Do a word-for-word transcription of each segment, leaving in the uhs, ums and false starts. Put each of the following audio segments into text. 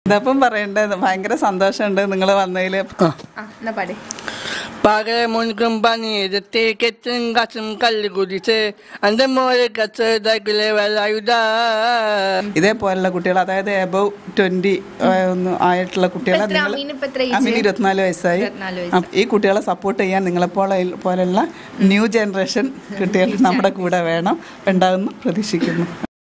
ഇതപ്പം പറയണ്ടത് ഭയങ്കര സന്തോഷമുണ്ട് നിങ്ങൾ വന്നതിൽ. പകരമുൻകും പണിയെടുത്തേക്കെത്തും കച്ചും കല്ല് കുടിച്ച് അന്റെ മോരെ കച്ചവടത്തിലെ വലായുധ. ഇതേപോലുള്ള കുട്ടികൾ, അതായത് എബവ് ട്വന്റി ഒന്ന് ആയിട്ടുള്ള കുട്ടികളെ നിങ്ങൾ, അമീന് ഇരുപത്തിനാല് വയസ്സായി, ഈ കുട്ടികളെ സപ്പോർട്ട് ചെയ്യാൻ നിങ്ങളെപ്പോലെ പോലുള്ള ന്യൂ ജനറേഷൻ കുട്ടികൾ നമ്മുടെ കൂടെ വേണം, ഉണ്ടാകുന്നു പ്രതീക്ഷിക്കുന്നു.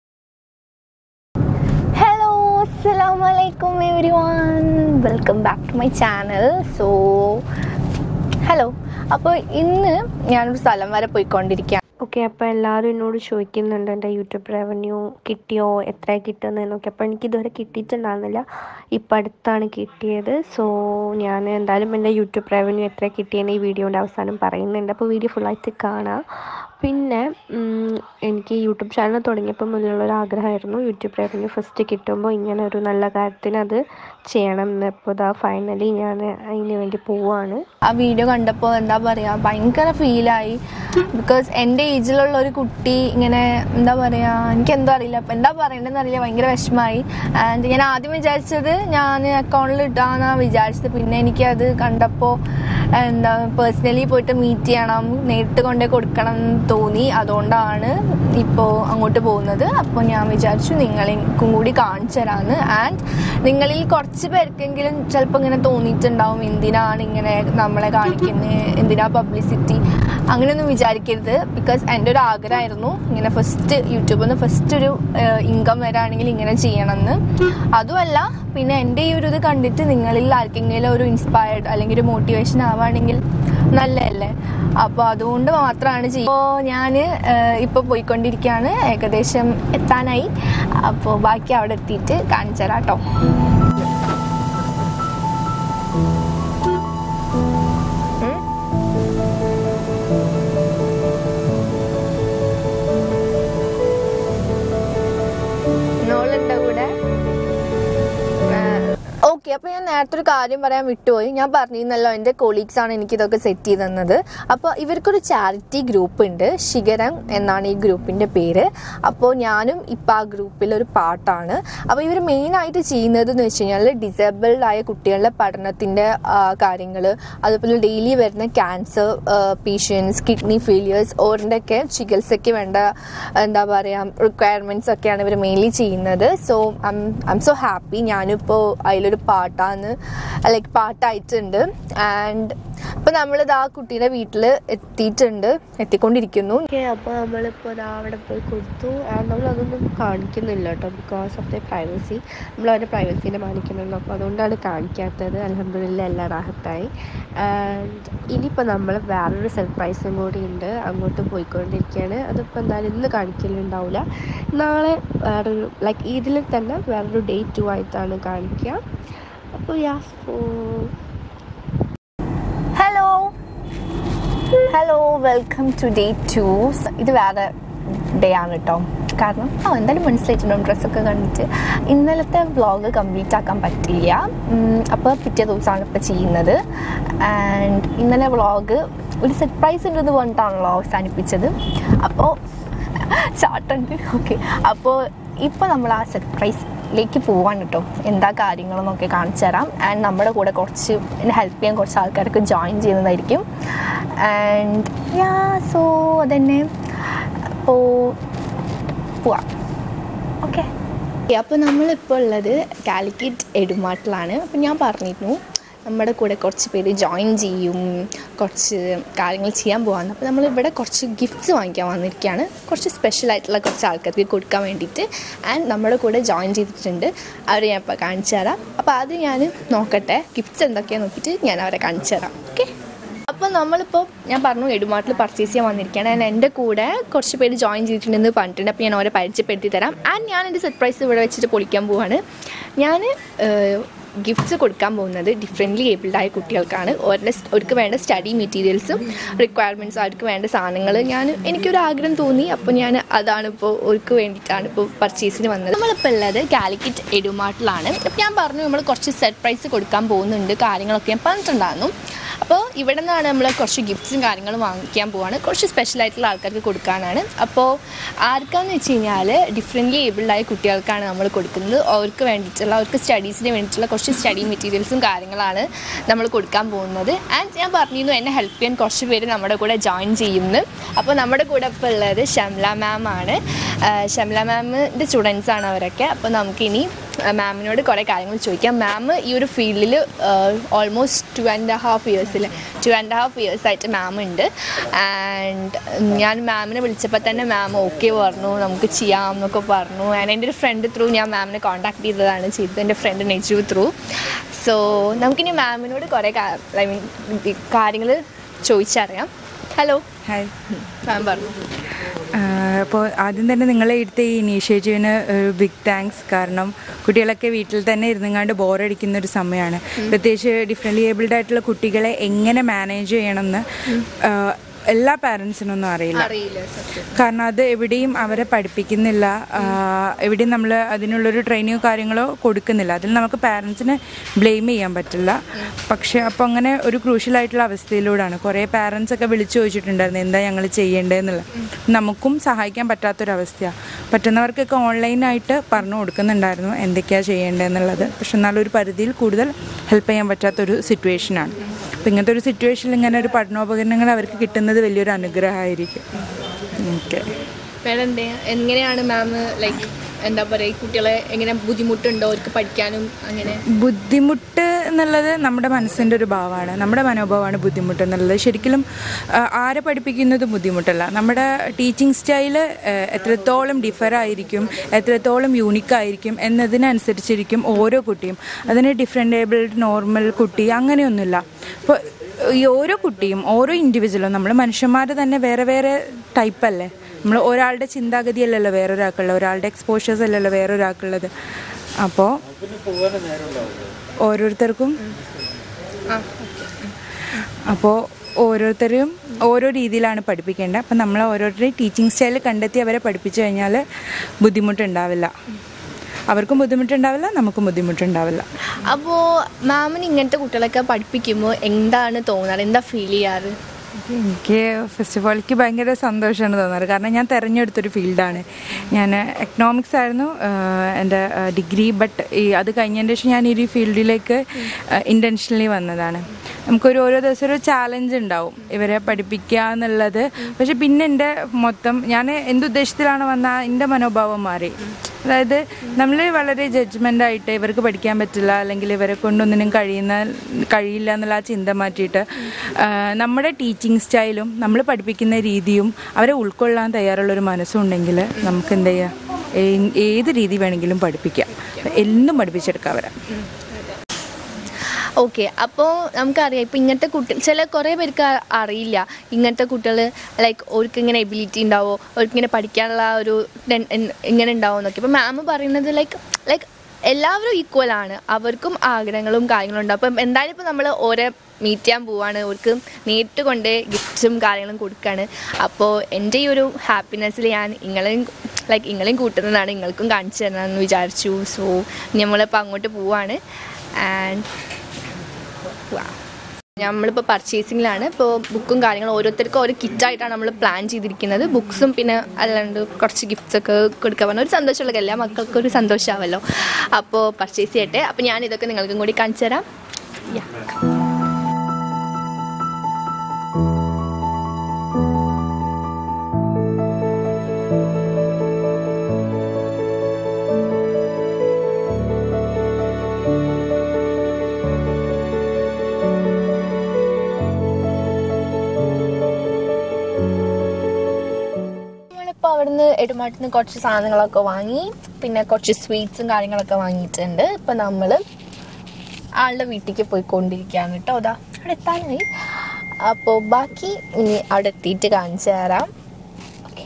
Assalamualaikum everyone, welcome back to my channel. So hello, അപ്പോൾ ഇന്ന് ഞാനൊരു സ്ഥലം വരെ പോയിക്കൊണ്ടിരിക്കുകയാണ്. ഓക്കെ, അപ്പോൾ എല്ലാവരും എന്നോട് ചോദിക്കുന്നുണ്ട് എൻ്റെ യൂട്യൂബ് റവന്യൂ കിട്ടിയോ, എത്ര കിട്ടുന്നതെന്നൊക്കെ. അപ്പോൾ എനിക്കിതുവരെ കിട്ടിയിട്ടുണ്ടായിരുന്നില്ല, ഇപ്പം അടുത്താണ് കിട്ടിയത്. സോ ഞാൻ എന്തായാലും എൻ്റെ യൂട്യൂബ് റവന്യൂ എത്ര കിട്ടിയെന്ന് ഈ വീഡിയോൻ്റെ അവസാനം പറയുന്നുണ്ട്. അപ്പോൾ വീഡിയോ ഫുള്ളായിട്ട് കാണാം. പിന്നെ എനിക്ക് യൂട്യൂബ് ചാനൽ തുടങ്ങിയപ്പോൾ മുതലുള്ളൊരു ആഗ്രഹമായിരുന്നു യൂട്യൂബ് റവന്യൂ ഫസ്റ്റ് കിട്ടുമ്പോൾ ഇങ്ങനെ ഒരു നല്ല കാര്യത്തിന് അത് ചെയ്യണം എന്ന്. അപ്പോൾ ഇതാ ഫൈനലി ഞാൻ അതിന് വേണ്ടി പോവുകയാണ്. ആ വീഡിയോ കണ്ടപ്പോൾ എന്താ പറയുക, ഭയങ്കര ഫീലായി. ബിക്കോസ് എൻ്റെ ഏജിലുള്ള ഒരു കുട്ടി ഇങ്ങനെ എന്താ പറയുക, എനിക്കെന്തോ അറിയില്ല, അപ്പോൾ എന്താ പറയേണ്ടതെന്ന് അറിയില്ല, ഭയങ്കര വിഷമമായി. ആൻഡ് ഞാൻ ആദ്യം വിചാരിച്ചത് ഞാൻ അക്കൗണ്ടിൽ ഇട്ടാന്നാണ് വിചാരിച്ചത്. പിന്നെ എനിക്കത് കണ്ടപ്പോൾ എന്താ പേഴ്സണലി പോയിട്ട് മീറ്റ് ചെയ്യണം, നേരിട്ട് കൊണ്ടേ കൊടുക്കണം തോന്നി. അതുകൊണ്ടാണ് ഇപ്പോൾ അങ്ങോട്ട് പോകുന്നത്. അപ്പോൾ ഞാൻ വിചാരിച്ചു നിങ്ങൾക്കും കൂടി കാണിച്ചു തരാമെന്ന്. ആൻഡ് നിങ്ങളിൽ കുറച്ച് പേർക്കെങ്കിലും ചിലപ്പോൾ ഇങ്ങനെ തോന്നിയിട്ടുണ്ടാവും, എന്തിനാണ് ഇങ്ങനെ നമ്മളെ കാണിക്കുന്നത്, എന്തിനാ പബ്ലിസിറ്റി, അങ്ങനെയൊന്നും വിചാരിക്കരുത്. ബിക്കോസ് എൻ്റെ ഒരു ആഗ്രഹമായിരുന്നു ഇങ്ങനെ ഫസ്റ്റ് യൂട്യൂബിൽ നിന്ന് ഫസ്റ്റ് ഒരു ഇൻകം വരാണെങ്കിൽ ഇങ്ങനെ ചെയ്യണമെന്ന്. അതുമല്ല, പിന്നെ എൻ്റെ ഈ ഒരു ഇത് കണ്ടിട്ട് നിങ്ങളിൽ ആർക്കെങ്കിലും ഒരു ഇൻസ്പയർഡ് അല്ലെങ്കിൽ ഒരു മോട്ടിവേഷൻ ആവുകയാണെങ്കിൽ നല്ലതല്ലേ. അപ്പോൾ അതുകൊണ്ട് മാത്രമാണ് ചെയ്യുക. അപ്പോൾ ഞാൻ ഇപ്പോൾ പോയിക്കൊണ്ടിരിക്കുകയാണ്, ഏകദേശം എത്താനായി. അപ്പോൾ ബാക്കി അവിടെ എത്തിയിട്ട് കാണിച്ചു തരാം കേട്ടോ. ഓക്കെ, അപ്പോൾ ഞാൻ നേരത്തെ ഒരു കാര്യം പറയാൻ വിട്ടുപോയി. ഞാൻ പറഞ്ഞിരുന്നല്ലോ എൻ്റെ കൊളീഗ്സാണ് എനിക്കിതൊക്കെ സെറ്റ് ചെയ്ത് തന്നത്. അപ്പോൾ ഇവർക്കൊരു ചാരിറ്റി ഗ്രൂപ്പ് ഉണ്ട്, ശിഖരം എന്നാണ് ഈ ഗ്രൂപ്പിൻ്റെ പേര്. അപ്പോൾ ഞാനും ഇപ്പോൾ ആ ഗ്രൂപ്പിലൊരു പാർട്ടാണ്. അപ്പോൾ ഇവർ മെയിനായിട്ട് ചെയ്യുന്നത് എന്ന് വെച്ച് കഴിഞ്ഞാൽ ഡിസേബിൾഡ് ആയ കുട്ടികളുടെ പഠനത്തിൻ്റെ കാര്യങ്ങൾ, അതുപോലെ ഡെയിലി വരുന്ന ക്യാൻസർ പേഷ്യൻസ്, കിഡ്നി ഫെയിലിയേഴ്സ്, ഓറിൻ്റെയൊക്കെ ചികിത്സയ്ക്ക് വേണ്ട എന്താ പറയുക റിക്വയർമെൻറ്റ്സ് ഒക്കെയാണ് ഇവർ മെയിൻലി ചെയ്യുന്നത്. So I'm so happy ഞാനിപ്പോൾ അതിലൊരു പാട്ടാണ് ലൈക്ക് പാട്ടായിട്ടുണ്ട്. ആൻഡ് ഇപ്പോൾ നമ്മളിത് ആ കുട്ടീൻ്റെ വീട്ടിൽ എത്തിയിട്ടുണ്ട്, എത്തിക്കൊണ്ടിരിക്കുന്നു. അപ്പോൾ നമ്മളിപ്പോൾ അവിടെ പോയി കൊടുത്തു. ആൻഡ് നമ്മൾ അതൊന്നും കാണിക്കുന്നില്ല കേട്ടോ, ബിക്കോസ് ഓഫ് ദ പ്രൈവസി. നമ്മൾ അവരുടെ പ്രൈവസീനെ മാനിക്കുന്നുള്ളൂ, അപ്പോൾ അതുകൊണ്ടാണ് കാണിക്കാത്തത്. അൽഹംദുലില്ലാ എല്ലാം റാഹത്തായി. ആൻഡ് ഇനിയിപ്പോൾ നമ്മൾ വേറൊരു സർപ്രൈസും കൂടി ഉണ്ട്, അങ്ങോട്ട് പോയിക്കൊണ്ടിരിക്കുകയാണ്. അതിപ്പോൾ എന്തായാലും ഇന്ന് കാണിക്കലുണ്ടാവില്ല, നാളെ വേറൊരു ലൈക്ക് ഇതിൽ തന്നെ വേറൊരു ഡേ ടു ആയിട്ടാണ് കാണിക്കുക. അപ്പോൾ yes hello hello welcome to day two. ഇത് വേറെ ഡേ ആണ് കേട്ടോ, കാരണം ആ എന്തായാലും മനസ്സിലായിട്ടുണ്ടാവും ഡ്രസ്സൊക്കെ കണ്ടിട്ട്. ഇന്നലത്തെ വ്ളോഗ് കംപ്ലീറ്റ് ആക്കാൻ പറ്റില്ല, അപ്പോൾ പിറ്റേ ദിവസമാണ് ഇപ്പോൾ ചെയ്യുന്നത്. ആൻഡ് ഇന്നലെ വ്ളോഗ് ഒരു സർപ്രൈസ് ഉണ്ടെന്ന് പറഞ്ഞിട്ടാണല്ലോ അവസാനിപ്പിച്ചത്. അപ്പോൾ ചാട്ടുണ്ട്. ഓക്കെ, അപ്പോൾ ഇപ്പോൾ നമ്മൾ ആ സർപ്രൈസിലേക്ക് പോവാൻ കേട്ടോ. എന്താ കാര്യങ്ങളെന്നൊക്കെ കാണിച്ചു തരാം. ആൻഡ് നമ്മുടെ കൂടെ കുറച്ച് എന്നെ ഹെൽപ്പ് ചെയ്യാൻ കുറച്ച് ആൾക്കാരൊക്കെ ജോയിൻ ചെയ്യുന്നതായിരിക്കും. ആൻഡ് യാ സോ അതന്നെ, അപ്പോൾ പോവാം. ഓക്കെ, അപ്പോൾ നമ്മളിപ്പോൾ ഉള്ളത് കാലിക്കറ്റ് എഡുമാട്ടിലാണ്. അപ്പോൾ ഞാൻ പറഞ്ഞിരുന്നു നമ്മുടെ കൂടെ കുറച്ച് പേര് ജോയിൻ ചെയ്യും, കുറച്ച് കാര്യങ്ങൾ ചെയ്യാൻ പോകാമെന്ന്. അപ്പോൾ നമ്മളിവിടെ കുറച്ച് ഗിഫ്റ്റ്സ് വാങ്ങിക്കാൻ വന്നിരിക്കുകയാണ്, കുറച്ച് സ്പെഷ്യലായിട്ടുള്ള കുറച്ച് ആൾക്കാർക്ക് കൊടുക്കാൻ വേണ്ടിയിട്ട്. ആൻഡ് നമ്മുടെ കൂടെ ജോയിൻ ചെയ്തിട്ടുണ്ട്, അവരെ ഞാൻ ഇപ്പോൾ കാണിച്ചു തരാം. അപ്പോൾ അത് ഞാൻ നോക്കട്ടെ ഗിഫ്റ്റ്സ് എന്തൊക്കെയാണെന്ന് നോക്കിയിട്ട് ഞാൻ അവരെ കാണിച്ചു തരാം. ഓക്കെ, അപ്പോൾ നമ്മളിപ്പോൾ ഞാൻ പറഞ്ഞു എഡുമാട്ടിൽ പർച്ചേസ് ചെയ്യാൻ വന്നിരിക്കുകയാണ്. ആൻഡ് എൻ്റെ കൂടെ കുറച്ച് പേര് ജോയിൻ ചെയ്തിട്ടുണ്ടെന്ന് പറഞ്ഞിട്ടുണ്ട്. അപ്പോൾ ഞാൻ അവരെ പരിചയപ്പെടുത്തി തരാം. ആൻഡ് ഞാൻ എൻ്റെ സർപ്രൈസ് ഇവിടെ വെച്ചിട്ട് പൊളിക്കാൻ പോവാണ്. ഞാൻ ഗിഫ്റ്റ്സ് കൊടുക്കാൻ പോകുന്നത് ഡിഫറെൻ്റ്ലി ഏബിൾഡ് ആയ കുട്ടികൾക്കാണ്. അവരുടെ അവർക്ക് വേണ്ട സ്റ്റഡി മെറ്റീരിയൽസും റിക്വയർമെൻറ്റ്സും അവർക്ക് വേണ്ട സാധനങ്ങൾ ഞാൻ എനിക്കൊരു ആഗ്രഹം തോന്നി, അപ്പോൾ ഞാൻ അതാണ് ഇപ്പോൾ അവർക്ക് വേണ്ടിയിട്ടാണ് ഇപ്പോൾ പർച്ചേസിന് വന്നത്. നമ്മളിപ്പോൾ ഉള്ളത് കാലിക്കറ്റ് എഡുമാട്ടിലാണ്. അപ്പോൾ ഞാൻ പറഞ്ഞു നമ്മൾ കുറച്ച് സർപ്രൈസ് കൊടുക്കാൻ പോകുന്നുണ്ട്, കാര്യങ്ങളൊക്കെ ഞാൻ പറഞ്ഞിട്ടുണ്ടായിരുന്നു. അപ്പോൾ ഇവിടെ നിന്നാണ് നമ്മൾ കുറച്ച് ഗിഫ്റ്റ്സും കാര്യങ്ങളും വാങ്ങിക്കാൻ പോവാണ്. കുറച്ച് സ്പെഷ്യലായിട്ടുള്ള ആൾക്കാർക്ക് കൊടുക്കാനാണ്. അപ്പോൾ ആർക്കാന്ന് വെച്ച് കഴിഞ്ഞാൽ ഡിഫറെൻ്റ്ലി ഏബിൾഡായ കുട്ടികൾക്കാണ് നമ്മൾ കൊടുക്കുന്നത്. അവർക്ക് വേണ്ടിയിട്ടുള്ള അവർക്ക് സ്റ്റഡീസിന് വേണ്ടിയിട്ടുള്ള കുറച്ച് സ്റ്റഡി മെറ്റീരിയൽസും കാര്യങ്ങളാണ് നമ്മൾ കൊടുക്കാൻ പോകുന്നത്. ആൻഡ് ഞാൻ പറഞ്ഞിരുന്നു എന്നെ ഹെൽപ്പ് ചെയ്യാൻ കുറച്ച് പേര് നമ്മുടെ കൂടെ ജോയിൻ ചെയ്യുന്നു. അപ്പോൾ നമ്മുടെ കൂടെ ഇപ്പോൾ ഉള്ളത് ഷംല മാം ആണ്. ഷംല മാമിൻ്റെ സ്റ്റുഡൻസാണ് അവരൊക്കെ. അപ്പോൾ നമുക്കിനി മാമിനോട് കുറേ കാര്യങ്ങൾ ചോദിക്കാം. മാം ഈ ഒരു ഫീൽഡിൽ ഓൾമോസ്റ്റ് ടു ആൻഡ് ഹാഫ് ഇയേഴ്സിൽ ടു ആൻഡ് ഹാഫ് ഇയേഴ്സായിട്ട് മാം ഉണ്ട്. ആൻഡ് ഞാൻ മാമിനെ വിളിച്ചപ്പോൾ തന്നെ മാം ഓക്കെ പറഞ്ഞു, നമുക്ക് ചെയ്യാം എന്നൊക്കെ പറഞ്ഞു. ആൻഡ് എൻ്റെ ഒരു ഫ്രണ്ട് ത്രൂ ഞാൻ മാമിനെ കോൺടാക്ട് ചെയ്തതാണ് ചെയ്തത്, എൻ്റെ ഫ്രണ്ട് നെജു ത്രൂ. സോ നമുക്കിനി മാമിനോട് കുറേ ഐ മീൻ കാര്യങ്ങൾ ചോദിച്ചറിയാം. ഹലോ. ഹായ് മാം പറഞ്ഞു. അപ്പോൾ ആദ്യം തന്നെ നിങ്ങളെ എടുത്ത ഈ ഇനീഷ്യേറ്റീവിന് ഒരു ബിഗ് താങ്ക്സ്. കാരണം കുട്ടികളൊക്കെ വീട്ടിൽ തന്നെ ഇരുന്നങ്ങാണ്ട് ബോറടിക്കുന്ന ഒരു സമയമാണ്. പ്രത്യേകിച്ച് ഡിഫറെൻ്റ്ലി ഏബിൾഡ് ആയിട്ടുള്ള കുട്ടികളെ എങ്ങനെ മാനേജ് ചെയ്യണമെന്ന് എല്ലാ പാരൻസിനൊന്നും അറിയില്ല. കാരണം അത് എവിടെയും അവരെ പഠിപ്പിക്കുന്നില്ല, എവിടെയും നമ്മൾ അതിനുള്ളൊരു ട്രെയിനിങ്ങോ കാര്യങ്ങളോ കൊടുക്കുന്നില്ല. അതിൽ നമുക്ക് പാരൻസിനെ ബ്ലെയിം ചെയ്യാൻ പറ്റില്ല. പക്ഷെ അപ്പോൾ അങ്ങനെ ഒരു ക്രൂഷ്യലായിട്ടുള്ള അവസ്ഥയിലൂടെയാണ് കുറേ പാരൻസൊക്കെ വിളിച്ചു ചോദിച്ചിട്ടുണ്ടായിരുന്നു എന്താ ഞങ്ങൾ ചെയ്യേണ്ടതെന്നുള്ളത്. നമുക്കും സഹായിക്കാൻ പറ്റാത്തൊരവസ്ഥയാണ്. പറ്റുന്നവർക്കൊക്കെ ഓൺലൈനായിട്ട് പറഞ്ഞു കൊടുക്കുന്നുണ്ടായിരുന്നു എന്തൊക്കെയാണ് ചെയ്യേണ്ടതെന്നുള്ളത്. പക്ഷെ എന്നാലും ഒരു പരിധിയിൽ കൂടുതൽ ഹെൽപ്പ് ചെയ്യാൻ പറ്റാത്തൊരു സിറ്റുവേഷനാണ്. അപ്പം ഇങ്ങനത്തെ ഒരു സിറ്റുവേഷനിൽ ഇങ്ങനെ ഒരു പഠനോപകരണങ്ങൾ അവർക്ക് കിട്ടുന്നത് വലിയൊരു അനുഗ്രഹമായിരിക്കും. ഓക്കെ. മാഡം എങ്ങനെയാണ് മാം ലൈക്ക് എന്താ പറയുക കുട്ടികളെ എങ്ങനെ ബുദ്ധിമുട്ടുണ്ടോ അവർക്ക് പഠിക്കാനും? അങ്ങനെ ബുദ്ധിമുട്ട് എന്നുള്ളത് നമ്മുടെ മനസ്സിൻ്റെ ഒരു ഭാവമാണ്, നമ്മുടെ മനോഭാവമാണ് ബുദ്ധിമുട്ട് എന്നുള്ളത്. ശരിക്കും ആരെ പഠിപ്പിക്കുന്നത് ബുദ്ധിമുട്ടല്ല. നമ്മുടെ ടീച്ചിങ് സ്റ്റൈല് എത്രത്തോളം ഡിഫർ ആയിരിക്കും, എത്രത്തോളം യൂണിക്കായിരിക്കും എന്നതിനനുസരിച്ചിരിക്കും ഓരോ കുട്ടിയും. അതിന് ഡിഫറെൻ്റ് ഏബിൾഡ് നോർമൽ കുട്ടി അങ്ങനെയൊന്നുമില്ല. ഇപ്പോൾ ഈ ഓരോ കുട്ടിയും ഓരോ ഇൻഡിവിജ്വലും നമ്മൾ മനുഷ്യന്മാർ തന്നെ വേറെ വേറെ ടൈപ്പല്ലേ. നമ്മൾ ഒരാളുടെ ചിന്താഗതിയല്ലല്ലോ വേറൊരാൾക്കുള്ളത്, ഒരാളുടെ എക്സ്പോഷേഴ്സ് അല്ലല്ലോ വേറൊരാൾക്കുള്ളത്. അപ്പോൾ ഓരോരുത്തർക്കും അപ്പോൾ ഓരോരുത്തരും ഓരോ രീതിയിലാണ് പഠിപ്പിക്കേണ്ടത്. അപ്പം നമ്മൾ ഓരോരുത്തരുടെയും ടീച്ചിങ് സ്റ്റൈൽ കണ്ടെത്തി അവരെ പഠിപ്പിച്ചു കഴിഞ്ഞാൽ ബുദ്ധിമുട്ടുണ്ടാവില്ല. അവർക്കും ബുദ്ധിമുട്ടുണ്ടാവില്ല, നമുക്കും ബുദ്ധിമുട്ടുണ്ടാവില്ല. അപ്പോൾ മാമിന് ഇങ്ങനത്തെ കുട്ടികളൊക്കെ പഠിപ്പിക്കുമ്പോൾ എന്താണ് തോന്നാറ്, എന്താ ഫീൽ ചെയ്യാറ്? എനിക്ക് ഫസ്റ്റ് ഓഫ് ഓൾ എനിക്ക് ഭയങ്കര സന്തോഷമാണ് തോന്നാറ്. കാരണം ഞാൻ തിരഞ്ഞെടുത്തൊരു ഫീൽഡാണ്. ഞാൻ എക്കണോമിക്സ് ആയിരുന്നു എൻ്റെ ഡിഗ്രി. ബട്ട് ഈ അത് കഴിഞ്ഞതിന് ശേഷം ഞാൻ ഈ ഒരു ഫീൽഡിലേക്ക് ഇൻറ്റൻഷനലി വന്നതാണ്. നമുക്കൊരു ഓരോ ദിവസം ഒരു ചാലഞ്ച് ഉണ്ടാവും ഇവരെ പഠിപ്പിക്കുക എന്നുള്ളത്. പക്ഷെ പിന്നെ എൻ്റെ മൊത്തം ഞാൻ എന്തുദ്ദേശത്തിലാണ് വന്നാൽ എൻ്റെ മനോഭാവം മാറി. അതായത് നമ്മൾ വളരെ ജഡ്ജ്മെൻ്റായിട്ട് ഇവർക്ക് പഠിക്കാൻ പറ്റില്ല അല്ലെങ്കിൽ ഇവരെ കൊണ്ടൊന്നിനും കഴിയുന്ന കഴിയില്ല എന്നുള്ള ആ ചിന്ത മാറ്റിയിട്ട് നമ്മുടെ ടീച്ചിങ് സ്റ്റൈലും നമ്മൾ പഠിപ്പിക്കുന്ന രീതിയും അവരെ ഉൾക്കൊള്ളാൻ തയ്യാറുള്ളൊരു മനസ്സുണ്ടെങ്കിൽ നമുക്ക് എന്ത് ചെയ്യാം, ഏത് രീതി വേണമെങ്കിലും പഠിപ്പിക്കാം, എല്ലാം പഠിപ്പിച്ചെടുക്കാം അവരെ. ഓക്കെ. അപ്പോൾ നമുക്കറിയാം ഇപ്പോൾ ഇങ്ങനത്തെ കുട്ടി ചില കുറേ പേർക്ക് അറിയില്ല ഇങ്ങനത്തെ കുട്ടികൾ ലൈക്ക് അവർക്ക് ഇങ്ങനെ എബിലിറ്റി ഉണ്ടാവോ, അവർക്ക് ഇങ്ങനെ പഠിക്കാനുള്ള ഒരു ഇങ്ങനെ ഉണ്ടാവും എന്നൊക്കെ. ഇപ്പോൾ മാം പറയുന്നത് ലൈക്ക് ലൈക്ക് എല്ലാവരും ഈക്വലാണ്, അവർക്കും ആഗ്രഹങ്ങളും കാര്യങ്ങളും ഉണ്ടാവും. അപ്പം എന്തായാലും ഇപ്പോൾ നമ്മൾ ഓരോ മീറ്റ് ചെയ്യാൻ പോവാണ്, അവർക്ക് നേരിട്ട് കൊണ്ട് ഗിഫ്റ്റ്സും കാര്യങ്ങളും കൊടുക്കുകയാണ്. അപ്പോൾ എൻ്റെ ഈ ഒരു ഹാപ്പിനെസ്സിൽ ഞാൻ നിങ്ങളെയും ലൈക്ക് നിങ്ങളെയും കൂട്ടുന്നതാണ്, നിങ്ങൾക്കും കാണിച്ചു തരണമെന്ന് വിചാരിച്ചു. സോ നമ്മളിപ്പോൾ അങ്ങോട്ട് പോവാണ്. ആൻഡ് നമ്മളിപ്പോൾ പർച്ചേസിങ്ങിലാണ്. ഇപ്പോൾ ബുക്കും കാര്യങ്ങളും ഓരോരുത്തർക്കും ഓരോ കിറ്റായിട്ടാണ് നമ്മൾ പ്ലാൻ ചെയ്തിരിക്കുന്നത്. ബുക്സും പിന്നെ അല്ലാണ്ട് കുറച്ച് ഗിഫ്റ്റ്സൊക്കെ കൊടുക്കാൻ പറഞ്ഞാൽ ഒരു സന്തോഷമുള്ള എല്ലാ മക്കൾക്കും ഒരു സന്തോഷമാവല്ലോ. അപ്പോൾ പർച്ചേസ് ചെയ്യട്ടെ. അപ്പോൾ ഞാൻ ഇതൊക്കെ നിങ്ങൾക്കും കൂടി കാണിച്ചു തരാം. യാ അവിടുന്ന് എരുമാട്ടിൽ നിന്ന് കുറച്ച് സാധനങ്ങളൊക്കെ വാങ്ങി പിന്നെ കുറച്ച് സ്വീറ്റ്സും കാര്യങ്ങളൊക്കെ വാങ്ങിയിട്ടുണ്ട്. ഇപ്പം നമ്മൾ ആളുടെ വീട്ടിലേക്ക് പോയിക്കൊണ്ടിരിക്കുകയാണ് കേട്ടോ. അതാ അവിടെ എത്താനായി. അപ്പോൾ ബാക്കി ഇനി അവിടെ എത്തിയിട്ട് കാണിച്ചു തരാം. ഓക്കെ.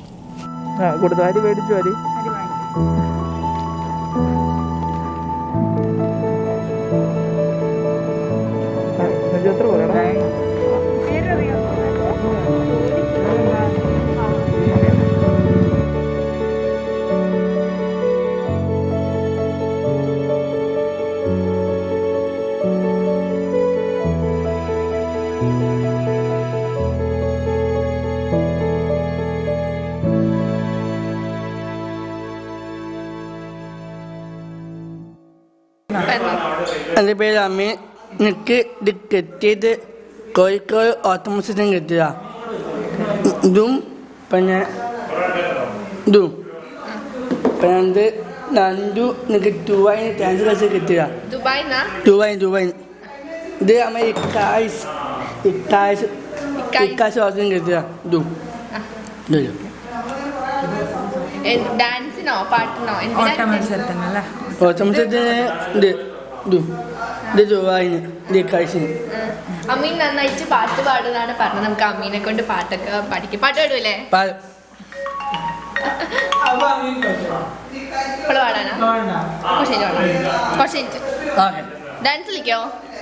എൻ്റെ പേര് അമീൻ. എനിക്ക് ഇത് കിട്ടിയത് കോഴിക്കോട് ഓട്ടോമോഷൻ കിട്ടിയ ഇതും പിന്നെ ഇതും പിന്നെ രണ്ടു എനിക്ക് ദുബായിന് ട്രാൻസ്ഫർ കിട്ടിയ ദുബായ് ദുബായ് ഇത് അമ്മ ഇക്കാശ് ഇക്കാശ് ഇക്കാശ് ഓട്ടം കിട്ടിയ ഇതും ഡാൻസിനോ പാട്ടിനോ ഓട്ടമത്സരത്തിനല്ലേ? ഓട്ടമത്സരത്തിന് ഇത് ഇതും ഇത് ദുബായിന് ഇത് ഇക്കാശിന്. അമീൻ നന്നായിട്ട് പാട്ട് പാടുന്നതാണ് പറഞ്ഞത്. നമുക്ക് അമീനെ കൊണ്ട് പാട്ടൊക്കെ പഠിക്കും. പാട്ട് പാടൂല്ലേ? ഇപ്പോൾ പാടാനാ? കുറച്ച് കുറച്ച് ഡാൻസ് കളിക്കോ?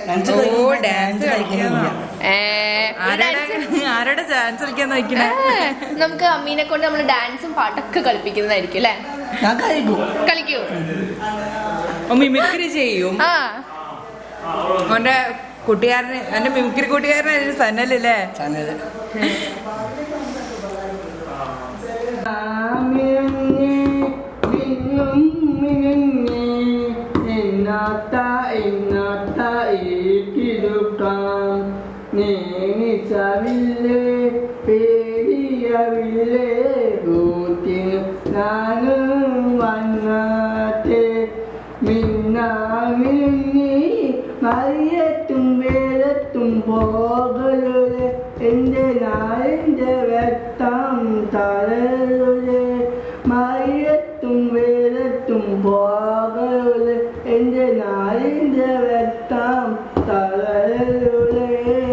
ആരുടെ ഡാൻസ് കളിക്കാൻ നോക്കണേ? നമുക്ക് അമ്മീനെ കൊണ്ട് നമ്മൾ ഡാൻസും പാട്ടൊക്കെ കളിപ്പിക്കുന്നതായിരിക്കും അല്ലേ? കളിക്കൂ? മിമിക്രി ചെയ്യും. ആ അവന്റെ കൂട്ടുകാരന് എന്റെ മിമിക്രി കൂട്ടുകാരന് സനലല്ലേ? മറിയത്തും വേലത്തും പോകലുടെ എൻ്റെ നാളിൻ്റെ വ്യക്തം തളരുടെ മറിയത്തും വേലത്തും പോകലുടെ എൻ്റെ നാളിൻ്റെ വ്യക്തം തളരുടെ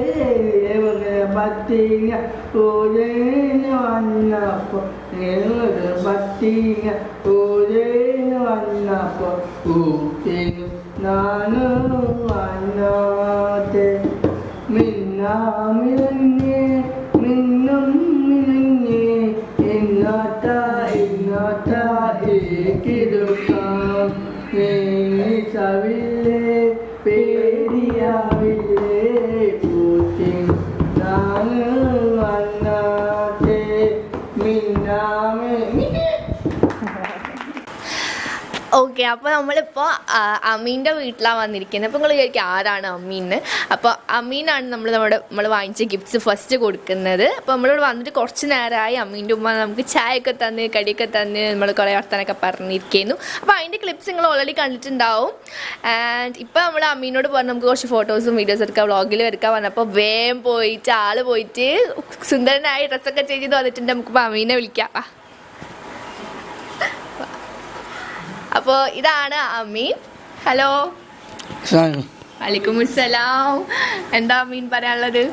പത്തിങ്ങ പൂജന് വന്നപ്പോ പത്തിങ്ങ പൂജന് വന്നപ്പോ ഊട്ടിനും നാനും വന്നാത്തെ മിന്നാമിനങ്ങേ മിന്നും മിനങ്ങേ ഇന്നാത്ത ഇന്നാത്ത ഏകിടുക്കാം സവില്ലേ പേടിയാവില്ലേ പൂട്ടി നാനും വന്നാത്തെ മിന്നാമേ. ഓക്കെ, അപ്പോൾ നമ്മളിപ്പോൾ അമീൻ്റെ വീട്ടിലാണ് വന്നിരിക്കുന്നത്. അപ്പോൾ നിങ്ങൾ വിചാരിക്കും ആരാണ് അമീന്ന്? അപ്പോൾ അമീനാണ് നമ്മൾ നമ്മുടെ നമ്മൾ വാങ്ങിച്ച ഗിഫ്റ്റ്സ് ഫസ്റ്റ് കൊടുക്കുന്നത്. അപ്പോൾ നമ്മളിവിടെ വന്നിട്ട് കുറച്ച് നേരമായി. അമീൻ്റെ ഉമ്മ നമുക്ക് ചായയൊക്കെ തന്ന് കടിയൊക്കെ തന്ന് നമ്മൾ കുറേ വർത്തനൊക്കെ പറഞ്ഞിരിക്കുന്നു. അപ്പോൾ അതിൻ്റെ ക്ലിപ്സ് നിങ്ങൾ ഓൾറെഡി കണ്ടിട്ടുണ്ടാവും. ആൻഡ് ഇപ്പോൾ നമ്മൾ അമീനോട് പറഞ്ഞ് നമുക്ക് കുറച്ച് ഫോട്ടോസും വീഡിയോസും എടുക്കാം, വ്ളോഗിൽ എടുക്കാൻ വന്നപ്പോൾ വേഗം പോയിട്ട് ആൾ പോയിട്ട് സുന്ദരനായി ഡ്രസ്സൊക്കെ ചെയ്ത് വന്നിട്ടുണ്ട്. നമുക്കിപ്പോൾ അമീനെ വിളിക്കാം. അപ്പോൾ ഇതാണ് അമീൻ. ഹലോ. വലൈക്കും അസ്സലാം. എന്താ അമീൻ പറയാനുള്ളത്?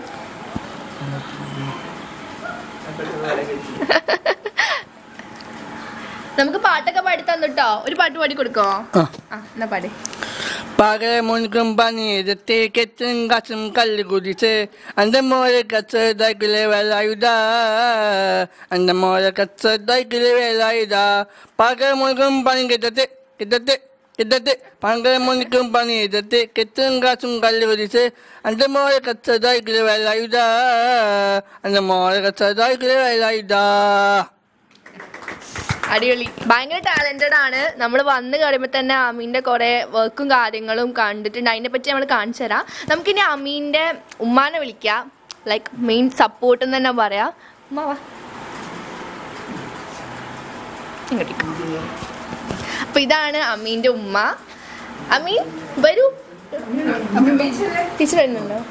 നമുക്ക് പാട്ടൊക്കെ പാടി തന്നിട്ടോ. ഒരു പാട്ട് പാടി കൊടുക്കോ? എന്നാ പാടി. പകരമുൻകും പണിയെടുത്തേക്കെത്തും കസും കല്ല് കുതിച്ച് അന്റെ മോരെ കച്ചതാക്കിലെ വേലായുധ അന്റെ മോരെ കച്ചതാക്കിലെ വേലായുധ പകരമുൻകും പണി കിട്ടത്തെ കിട്ടത്തെ കിട്ടത്തെ പകരമുൻകും പണിയെടുത്ത് കെത്തും കസും കല്ല് കുതിച്ച് അന്റെ മോരെ കച്ചതാക്കിലെ വേലായുധ അന്റെ മോരെ കച്ചതാക്കിലെ വേലായുധ. അടിപൊളി. ഭയങ്കര ടാലന്റഡ് ആണ്. നമ്മൾ വന്ന് കഴിയുമ്പോൾ തന്നെ അമീൻ്റെ കുറേ വർക്കും കാര്യങ്ങളും കണ്ടിട്ടുണ്ട്. അതിനെ പറ്റി നമ്മൾ കാണിച്ചു തരാം. നമുക്കിനി അമീൻ്റെ ഉമ്മാനെ വിളിക്കാം. ലൈക്ക് മെയിൻ സപ്പോർട്ട് എന്ന് തന്നെ പറയാം. ഉമ്മ വാ ഇങ്ങോട്ടേക്ക്. അപ്പൊ ഇതാണ് അമീൻ്റെ ഉമ്മ. അമീൻ വരൂ. ടീച്ചർ വരുന്നുണ്ടോ?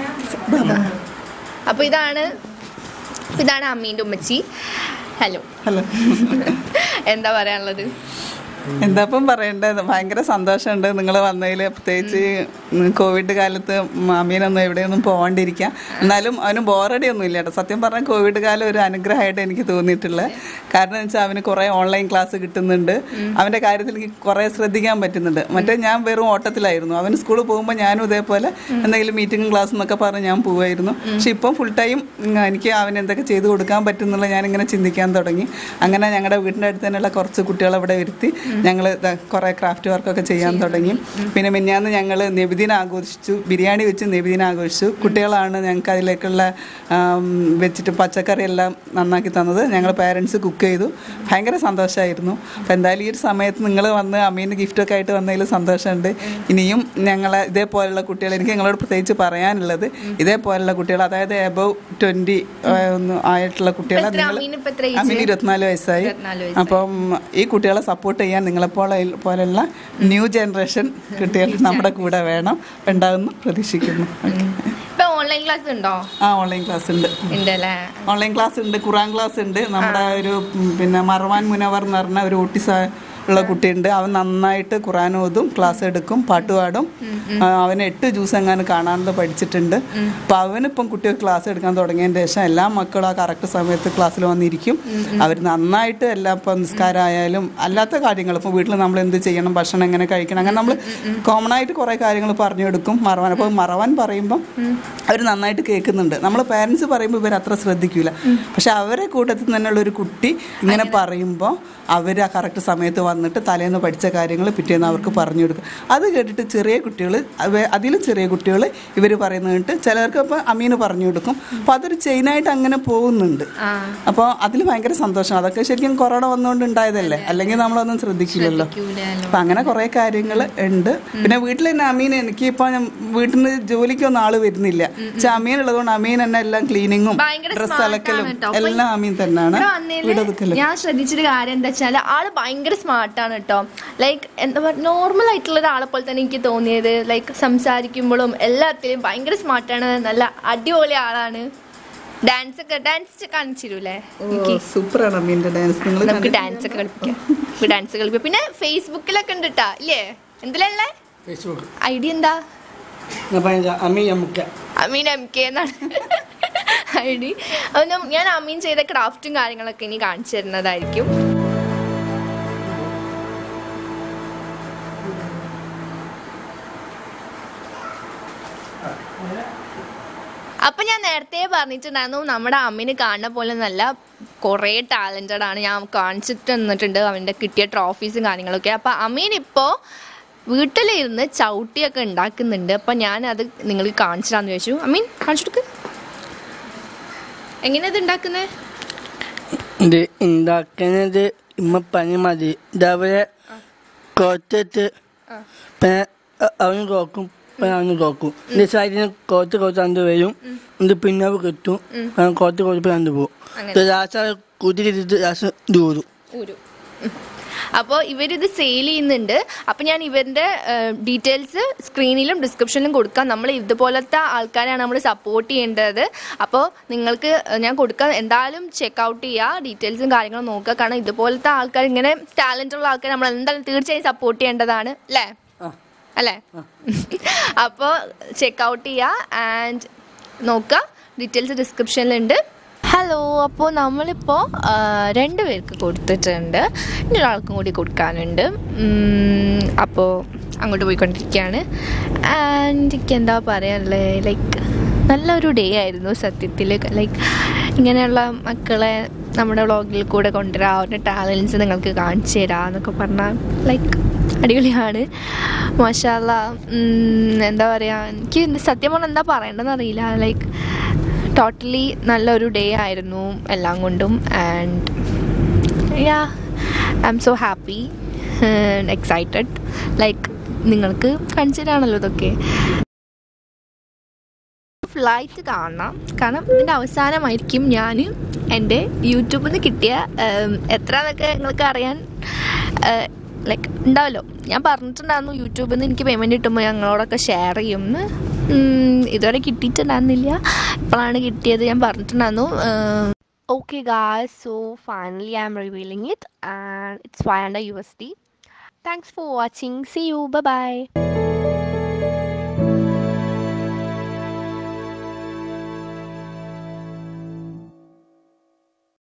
അപ്പൊ ഇതാണ് ഇതാണ് അമീൻ്റെ ഉമ്മച്ചി. ഹലോ. ഹലോ. എന്താ പറയാനുള്ളത്? എന്താപ്പം പറയേണ്ടത്, ഭയങ്കര സന്തോഷമുണ്ട് നിങ്ങൾ വന്നതിൽ. പ്രത്യേകിച്ച് കോവിഡ് കാലത്ത് മാമീനൊന്നും എവിടെയൊന്നും പോകാണ്ടിരിക്കുക. എന്നാലും അവന് ബോറടി ഒന്നും ഇല്ല കേട്ടോ. സത്യം പറഞ്ഞാൽ കോവിഡ് കാലം ഒരു അനുഗ്രഹമായിട്ട് എനിക്ക് തോന്നിയിട്ടുള്ളത്. കാരണം എന്ന് വെച്ചാൽ അവന് കുറേ ഓൺലൈൻ ക്ലാസ് കിട്ടുന്നുണ്ട്. അവൻ്റെ കാര്യത്തിൽ എനിക്ക് കുറേ ശ്രദ്ധിക്കാൻ പറ്റുന്നുണ്ട്. മറ്റേ ഞാൻ വെറും ഓട്ടത്തിലായിരുന്നു. അവന് സ്കൂളിൽ പോകുമ്പോൾ ഞാനും ഇതേപോലെ എന്തെങ്കിലും മീറ്റിങ്ങും ക്ലാസ് എന്നൊക്കെ പറഞ്ഞ് ഞാൻ പോവായിരുന്നു. പക്ഷെ ഇപ്പം ഫുൾ ടൈം എനിക്ക് അവന് എന്തൊക്കെ ചെയ്ത് കൊടുക്കാൻ പറ്റുന്നുള്ള ഞാനിങ്ങനെ ചിന്തിക്കാൻ തുടങ്ങി. അങ്ങനെ ഞങ്ങളുടെ വീടിൻ്റെ അടുത്ത് തന്നെയുള്ള കുറച്ച് കുട്ടികളെ ഇവിടെ വരുത്തി ഞങ്ങൾ കുറേ ക്രാഫ്റ്റ് വർക്കൊക്കെ ചെയ്യാൻ തുടങ്ങി. പിന്നെ മിനിഞ്ഞാന്ന് ഞങ്ങൾ നബിദിനം ആഘോഷിച്ചു, ബിരിയാണി വെച്ച് നബിദിനം ആഘോഷിച്ചു. കുട്ടികളാണ് ഞങ്ങൾക്ക് അതിലേക്കുള്ള വെച്ചിട്ട് പച്ചക്കറി എല്ലാം നന്നാക്കി തന്നത്. ഞങ്ങൾ പേരൻസ് കുക്ക് ചെയ്തു. ഭയങ്കര സന്തോഷമായിരുന്നു. അപ്പോൾ എന്തായാലും ഈ ഒരു സമയത്ത് നിങ്ങൾ വന്ന് അമീന് ഗിഫ്റ്റൊക്കെ ആയിട്ട് വന്നതിൽ സന്തോഷമുണ്ട്. ഇനിയും ഞങ്ങളെ ഇതേപോലെയുള്ള കുട്ടികൾ, എനിക്ക് നിങ്ങളോട് പ്രത്യേകിച്ച് പറയാനുള്ളത്, ഇതേപോലെയുള്ള കുട്ടികൾ, അതായത് എബവ് ട്വൻറ്റി ഒന്ന് ആയിട്ടുള്ള കുട്ടികളെ നിങ്ങൾ, അമീന് ഇരുപത്തിനാല് വയസ്സായി. അപ്പം ഈ കുട്ടികളെ സപ്പോർട്ട് ചെയ്യാൻ നിങ്ങളെപ്പോലെ പോലെയുള്ള ന്യൂ ജനറേഷൻ കുട്ടികൾ നമ്മുടെ കൂടെ വേണം, ഉണ്ടാകുന്നു പ്രതീക്ഷിക്കുന്നു. ഓൺലൈൻ ക്ലാസ് ഉണ്ടോ? ആ, ഓൺലൈൻ ക്ലാസ് ഉണ്ട്. ഓൺലൈൻ ക്ലാസ് ഉണ്ട്, ഖുറാൻ ക്ലാസ് ഉണ്ട്. നമ്മുടെ ഒരു പിന്നെ മർവാൻ മുനവർ എന്ന് പറഞ്ഞ ഒരു ഓട്ടിസ ഉള്ള കുട്ടിയുണ്ട്. അവൻ നന്നായിട്ട് ഖുറാൻ ഓതും, ക്ലാസ് എടുക്കും, പാട്ട് പാടും. അവന് എട്ട് ജ്യൂസ് എങ്ങാനും കാണാണ്ട് പഠിച്ചിട്ടുണ്ട്. അപ്പം അവനിപ്പം കുട്ടികൾ ക്ലാസ് എടുക്കാൻ തുടങ്ങിയതിന് ശേഷം എല്ലാ മക്കളും ആ കറക്റ്റ് സമയത്ത് ക്ലാസ്സിൽ വന്നിരിക്കും. അവർ നന്നായിട്ട് എല്ലാം ഇപ്പം നിസ്കാരമായാലും അല്ലാത്ത കാര്യങ്ങൾ, ഇപ്പോൾ വീട്ടിൽ നമ്മൾ എന്ത് ചെയ്യണം, ഭക്ഷണം എങ്ങനെ കഴിക്കണം, അങ്ങനെ നമ്മൾ കോമൺ ആയിട്ട് കുറേ കാര്യങ്ങൾ പറഞ്ഞു കൊടുക്കും മറവാൻ. അപ്പോൾ മറവാൻ പറയുമ്പം അവർ നന്നായിട്ട് കേൾക്കുന്നുണ്ട്. നമ്മൾ പേരൻസ് പറയുമ്പോൾ ഇവർ അത്ര ശ്രദ്ധിക്കില്ല. പക്ഷെ അവരെ കൂട്ടത്തിൽ തന്നെയുള്ള ഒരു കുട്ടി ഇങ്ങനെ പറയുമ്പോൾ അവർ ആ കറക്റ്റ് സമയത്ത് വന്നിട്ട് തലേന്ന് പഠിച്ച കാര്യങ്ങൾ പിറ്റേന്ന് അവർക്ക് പറഞ്ഞു കൊടുക്കും. അത് കേട്ടിട്ട് ചെറിയ കുട്ടികൾ, അതിലും ചെറിയ കുട്ടികൾ ഇവർ പറയുന്നത് കേട്ട് ചിലർക്ക് ഇപ്പോൾ അമീന് പറഞ്ഞു കൊടുക്കും. അപ്പോൾ അതൊരു ചെയിനായിട്ട് അങ്ങനെ പോകുന്നുണ്ട്. അപ്പോൾ അതിൽ ഭയങ്കര സന്തോഷം. അതൊക്കെ ശരിക്കും കൊറോണ വന്നുകൊണ്ട് ഉണ്ടായതല്ലേ, അല്ലെങ്കിൽ നമ്മളൊന്നും ശ്രദ്ധിക്കില്ലല്ലോ. അപ്പം അങ്ങനെ കുറേ കാര്യങ്ങൾ ഉണ്ട്. പിന്നെ വീട്ടിൽ തന്നെ അമീൻ, എനിക്ക് ഇപ്പോൾ ഞാൻ വീട്ടിൽ നിന്ന് ജോലിക്കൊന്നും ആൾ വരുന്നില്ല. പക്ഷെ അമീൻ ഉള്ളതുകൊണ്ട് അമീൻ തന്നെ എല്ലാം ക്ലീനിങ്ങും ഡ്രസ്സ് അലക്കലും എല്ലാം അമീൻ തന്നെയാണ്. ഞാൻ ശ്രദ്ധിച്ചൊരു കാര്യം എന്താ വെച്ചാൽ ആള് ഭയങ്കര സ്മാർട്ടാണ് കേട്ടോ. ലൈക്ക് എന്താ പറയുക, നോർമൽ ആയിട്ടുള്ള ഒരാളെ പോലെ തന്നെ എനിക്ക് തോന്നിയത്. ലൈക്ക് സംസാരിക്കുമ്പോഴും എല്ലാത്തിലും ഭയങ്കര സ്മാർട്ടാണ്, നല്ല അടിപൊളി ആളാണ്. ഡാൻസ് ഒക്കെ ഡാൻസ് കാണിച്ചിരൂലേ? സൂപ്പറാണ് അമീൻ്റെ ഡാൻസ്. നമുക്ക് ഡാൻസ് ഒക്കെ കളിപ്പിക്കാം, ഡാൻസ് കളിപ്പിക്കാം. പിന്നെ ഫേസ്ബുക്കിലൊക്കെ ഉണ്ട് കേട്ടോ, ഇല്ലേ? എന്തിലല്ലേ ഐഡിയ എന്താ? അമീൻ എം കെ എന്നാണ് ഐ ഡി. ഞാൻ അമീൻ ചെയ്ത ക്രാഫ്റ്റും കാര്യങ്ങളൊക്കെ ഇനി കാണിച്ചു തരുന്നതായിരിക്കും. അപ്പം ഞാൻ നേരത്തെ പറഞ്ഞിട്ടുണ്ടായിരുന്നു, നമ്മുടെ അമ്മീന് കാണുന്ന പോലെ നല്ല കുറേ ടാലൻറ്റഡ് ആണ്. ഞാൻ കാണിച്ചിട്ട് തന്നിട്ടുണ്ട് അവൻ്റെ കിട്ടിയ ട്രോഫീസും കാര്യങ്ങളൊക്കെ. അപ്പം അമീൻ ഇപ്പോൾ വീട്ടിലിരുന്ന് ചവിട്ടിയൊക്കെ ഉണ്ടാക്കുന്നുണ്ട്. അപ്പം ഞാനത് നിങ്ങൾക്ക് കാണിച്ചിട്ടാന്ന് ചോദിച്ചു. അമീൻ കാണിച്ചിട്ട് എങ്ങനെയാ ഇത് ഉണ്ടാക്കുന്നത്? ഇത് ഉണ്ടാക്കുന്നത് ഇമ്മ പനി മതി. ഇതേപോലെ കോത്തിട്ട് അവന് കോക്കും, അവന് കോക്കും. എൻ്റെ സൈഡിന് കോത്ത് കോത്ത് അണ്ട് വരും. ഇത് പിന്നെ കിട്ടും, കോത്ത് കോത്ത് അണ്ട് പോകും. ലാസ്റ്റ് കുതിരിട്ട് ലാസ്റ്റ് ദൂരും. അപ്പോൾ ഇവരിത് സെയിൽ ചെയ്യുന്നുണ്ട്. അപ്പം ഞാൻ ഇവരുടെ ഡീറ്റെയിൽസ് സ്ക്രീനിലും ഡിസ്ക്രിപ്ഷനിലും കൊടുക്കാം. നമ്മൾ ഇതുപോലത്തെ ആൾക്കാരാണ് നമ്മൾ സപ്പോർട്ട് ചെയ്യേണ്ടത്. അപ്പോൾ നിങ്ങൾക്ക് ഞാൻ കൊടുക്കാം, എന്തായാലും ചെക്കൗട്ട് ചെയ്യുക, ഡീറ്റെയിൽസും കാര്യങ്ങളും നോക്കുക. കാരണം ഇതുപോലത്തെ ആൾക്കാർ, ഇങ്ങനെ ടാലൻ്റുള്ള ആൾക്കാർ നമ്മൾ എന്തായാലും തീർച്ചയായും സപ്പോർട്ട് ചെയ്യേണ്ടതാണ്, അല്ലേ അല്ലേ? അപ്പോൾ ചെക്കൗട്ട് ചെയ്യുക ആൻഡ് നോക്കുക, ഡീറ്റെയിൽസ് ഡിസ്ക്രിപ്ഷനിലുണ്ട്. ഹലോ, അപ്പോൾ നമ്മളിപ്പോൾ രണ്ട് പേർക്ക് കൊടുത്തിട്ടുണ്ട്, ഇനി ഒരാൾക്കും കൂടി കൊടുക്കാനുണ്ട്. അപ്പോൾ അങ്ങോട്ട് പോയിക്കൊണ്ടിരിക്കുകയാണ്. ആൻഡ് എനിക്ക് എന്താ പറയാനുള്ളത്, ലൈക്ക് നല്ലൊരു ഡേ ആയിരുന്നു സത്യത്തിൽ. ലൈക്ക് ഇങ്ങനെയുള്ള മക്കളെ നമ്മുടെ വ്ളോഗിൽ കൂടെ കൊണ്ടുവരാം, അവരുടെ ടാലൻസ് നിങ്ങൾക്ക് കാണിച്ചു തരാം എന്നൊക്കെ പറഞ്ഞാൽ ലൈക്ക് അടിപൊളിയാണ്. മാഷാ അല്ലാഹ്. എന്താ പറയുക, എനിക്ക് സത്യം പറഞ്ഞാൽ എന്താ പറയേണ്ടതെന്ന് അറിയില്ല. ലൈക്ക് ടോട്ടലി നല്ലൊരു ഡേ ആയിരുന്നു എല്ലാം കൊണ്ടും. And yeah, I'm so happy and excited. Like നിങ്ങൾക്ക് കാണിച്ചിട്ടാണല്ലോ ഇതൊക്കെ. ഫ്ലൈറ്റ് കാണണം, കാരണം ഇതിൻ്റെ അവസാനമായിരിക്കും ഞാൻ എൻ്റെ യൂട്യൂബിൽ നിന്ന് കിട്ടിയ എത്രയെന്നൊക്കെ നിങ്ങൾക്ക് അറിയാൻ ലൈക്ക് ഉണ്ടാവല്ലോ. ഞാൻ പറഞ്ഞിട്ടുണ്ടായിരുന്നു യൂട്യൂബിൽ നിന്ന് എനിക്ക് പേയ്മെൻറ്റ് കിട്ടുമ്പോൾ ഞങ്ങളോടൊക്കെ ഷെയർ ചെയ്യുമെന്ന്. ഇതുവരെ കിട്ടിയിട്ടുണ്ടായിരുന്നില്ല, ഇപ്പോഴാണ് കിട്ടിയത്. ഞാൻ പറഞ്ഞിട്ടുണ്ടായിരുന്നു. Okay guys, so finally I'm revealing it and it's five hundred U S D. Thanks for watching. See you. Bye bye.